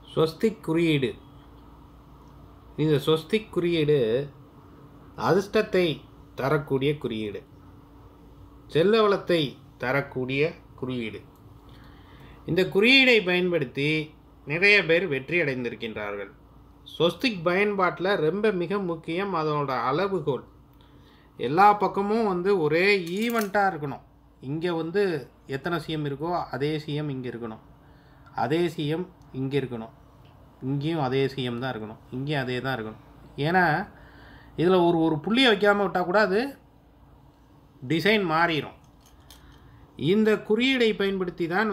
ஸ்வஸ்திக் குறியீடு. இந்த ஸ்வஸ்திக் குறியீடு அதிர்ஷ்டத்தை தரக்கூடிய குறியீடு, செல்வ வளத்தை தரக்கூடிய குறியீடு. இந்த குறியீடை பயன்படுத்தி நிறைய பேர் வெற்றி அடைந்திருக்கின்றார்கள். ஸ்வஸ்திக் பயன்பாட்டில் ரொம்ப மிக முக்கியம் அதனோட அளவுகோல். எல்லா பக்கமும் ஒரே ஈவெண்ட்டாக இருக்கணும். இங்கே எத்தனை சிஎம் இருக்கோ அதே சிஎம் இங்கே இருக்கணும், அதே சிஎம் இங்கே இருக்கணும், இங்கேயும் அதே சிஎம் தான் இருக்கணும், இங்கேயும் அதே தான் இருக்கணும். ஏன்னா இதில் ஒரு புள்ளியை வைக்காமல் விட்டால் கூட அது டிசைன் மாறிடும். இந்த குறியீடை பயன்படுத்தி தான்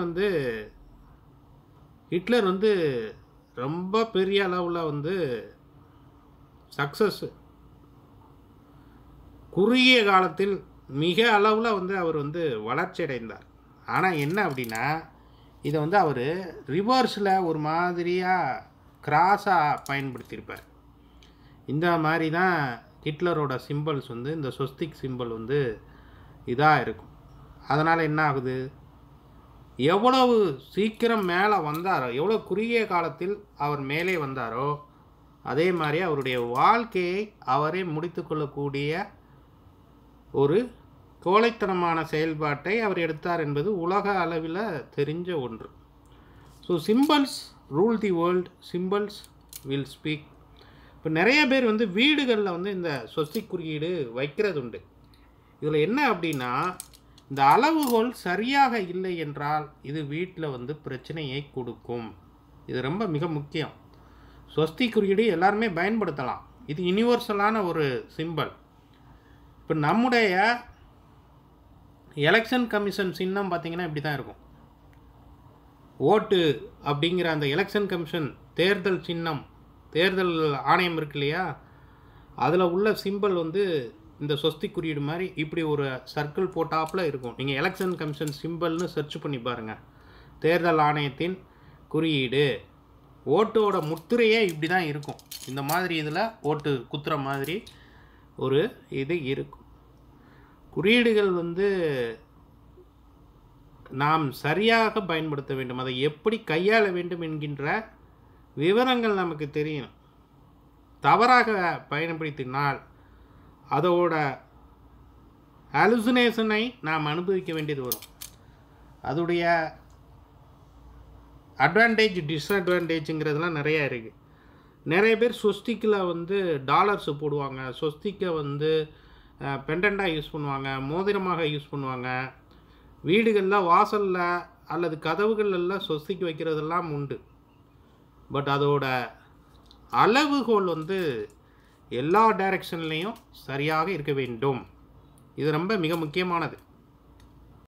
ஹிட்லர் ரொம்ப பெரிய அளவில் சக்ஸஸ், குறுகிய காலத்தில் மிக அளவில் அவர் வளர்ச்சி அடைந்தார். ஆனால் என்ன அப்படின்னா இதை அவர் ரிவர்ஸில் ஒரு மாதிரியாக கிராஸாக பயன்படுத்தியிருப்பார். இந்த மாதிரி தான் ஹிட்லரோட சிம்பிள்ஸ் இந்த ஸ்வஸ்திக் சிம்பிள் இதாக இருக்கும். அதனால் என்ன ஆகுது, எவ்வளவு சீக்கிரம் மேலே வந்தாரோ, எவ்வளோ குறுகிய காலத்தில் அவர் மேலே வந்தாரோ அதே மாதிரி அவருடைய வாழ்க்கையை அவரே முடித்து கொள்ளக்கூடிய ஒரு கோழைத்தனமான செயல்பாட்டை அவர் எடுத்தார் என்பது உலக அளவில் தெரிஞ்ச ஒன்று. So simples rule the world, simples will speak. இப்போ நிறைய பேர் வீடுகளில் இந்த ஸ்வஸ்திக் குறியீடு வைக்கிறது உண்டு. இதில் என்ன அப்படின்னா, இந்த அளவுகோல் சரியாக இல்லை என்றால் இது வீட்டில் பிரச்சனையை கொடுக்கும். இது ரொம்ப மிக முக்கியம். ஸ்வஸ்திக் குறியீடு எல்லாருமே பயன்படுத்தலாம், இது யூனிவர்சலான ஒரு சிம்பல். இப்போ நம்முடைய எலெக்ஷன் கமிஷன் சின்னம் பார்த்திங்கன்னா இப்படி தான் இருக்கும். ஓட்டு அப்படிங்கிற அந்த எலெக்ஷன் கமிஷன் தேர்தல் சின்னம், தேர்தல் ஆணையம் இருக்கு இல்லையா, அதில் உள்ள சிம்பல் இந்த ஸ்வஸ்திக் குறியீடு மாதிரி இப்படி ஒரு சர்க்கிள் போட்டாப்பில் இருக்கும். நீங்கள் எலெக்ஷன் கமிஷன் சிம்பிள்னு சர்ச் பண்ணி பாருங்கள். தேர்தல் ஆணையத்தின் குறியீடு, ஓட்டோட முத்திரையே இப்படி தான் இருக்கும். இந்த மாதிரி இதில் ஓட்டு குத்துற மாதிரி ஒரு இது இருக்கும். குறியீடுகள் நாம் சரியாக பயன்படுத்த வேண்டும், அதை எப்படி கையாள வேண்டும் என்கின்ற விவரங்கள் நமக்கு தெரியணும். தவறாக பயன்படுத்தினால் அதோட ஹாலுசினேஷனை நாம் அனுபவிக்க வேண்டியது வரும். அதோடைய அட்வான்டேஜ் டிஸ்அட்வான்டேஜுங்கிறதுலாம் நிறையா இருக்குது. நிறைய பேர் ஸ்வஸ்திக்கில் டாலர்ஸு போடுவாங்க, ஸ்வஸ்திக்கை பெண்டண்டாக யூஸ் பண்ணுவாங்க, மோதிரமாக யூஸ் பண்ணுவாங்க. வீடுகளில் வாசலில் அல்லது கதவுகளெல்லாம் ஸ்வஸ்திக்கு வைக்கிறதெல்லாம் உண்டு. பட் அதோட அளவுகோல் எல்லா டைரக்ஷன்லேயும் சரியாக இருக்க வேண்டும். இது ரொம்ப மிக முக்கியமானது.